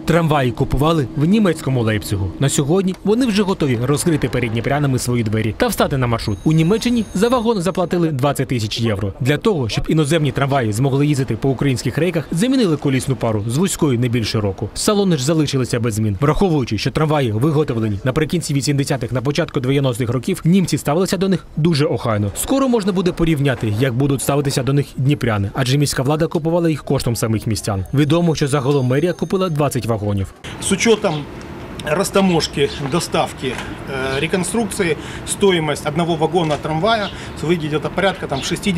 Трамваї купували в німецькому Лейпцигу. На сьогодні вони вже готові розкрити перед дніпрянами свої двері та встати на маршрут. У Німеччині за вагон заплатили 20 тисяч євро. Для того, щоб іноземні трамваї змогли їздити по українських рейках, замінили колісну пару з вузькою не більше року. Салони ж залишилися без змін. Враховуючи, що трамваї виготовлені наприкінці 80-х, на початку 90-х років, німці ставилися до них дуже охайно. Скоро можна буде порівняти, як будуть ставитися до них дніпряни, адже міська влада купувала їх коштом самих містян. Відомо, що загалом мерія купила 20 вагонів. С учетом растаможки, доставки, реконструкции, стоимость одного вагона трамвая выйдет это порядка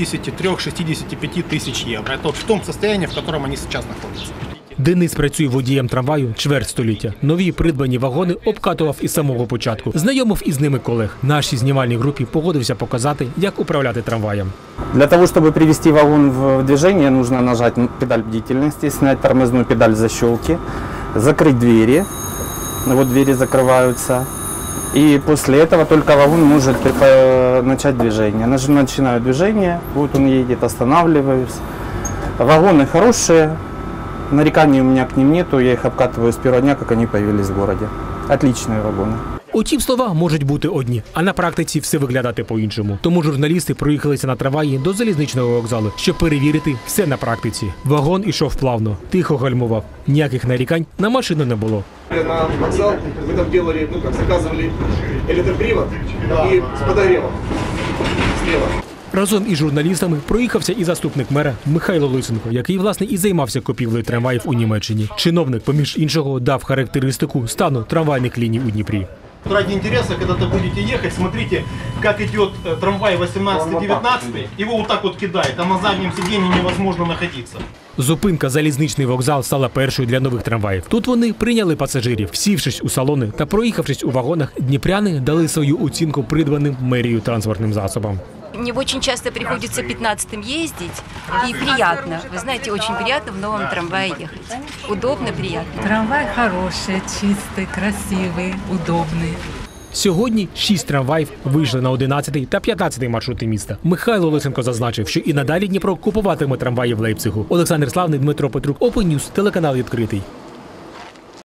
63-65 тысяч евро. Это в том состоянии, в котором они сейчас находятся. Денис працює водієм трамваю чверть століття. Нові придбані вагони обкатував із самого початку. Знайомив із ними колег. Нашій знімальній групі погодився показати, як управляти трамваєм. Для того, чтобы привести вагон в движение, нужно нажать педаль бдительности, снять тормозную педаль защелки, закрыть двери. Вот двери закрываются. И после этого только вагон может начать движение. Начинаю движение, вот он едет, останавливаюсь. Вагоны хорошие. Нареканий у меня к ним нету, я их обкатываю с первого дня, как они появились в городе. Отличные вагоны. Утім, слова можуть бути одні, а на практиці все виглядати по-іншому. Тому журналісти проїхалися на трамваї до залізничного вокзалу, щоб перевірити все на практиці. Вагон ішов плавно, тихо гальмував. Ніяких нарікань на машину не було. На вокзал мы там делали, заказывали электропривод и с подогревом слева. Разом із журналістами проїхався і заступник мера Михайло Лисенко, який, власне, і займався купівлею трамваїв у Німеччині. Чиновник, поміж іншого, дав характеристику стану трамвайних ліній у Дніпрі. Ради интереса, когда вы будете ехать, смотрите, как идет трамвай 18-19, его вот так вот кидает, а на заднем сиденье невозможно находиться. Зупинка «Залізничний вокзал» стала першою для нових трамваїв. Тут вони прийняли пасажирів, сівшись у салони та проїхавшись у вагонах, дніпряни дали свою оцінку придбаним мерією транспортним засобам. Мне очень часто приходится 15-м ездить, и приятно. Вы знаете, очень приятно в новом трамвае ехать. Удобно, приятно. Трамвай хороший, чистый, красивый, удобный. Сьогодні 6 трамваїв вийшли на 11-й та 15-й маршрути міста. Михайло Лисенко зазначив, що і надалі Дніпро купуватиме трамваї в Лейпцигу. Олександр Славний, Дмитро Петрук, Open News, телеканал «Відкритий».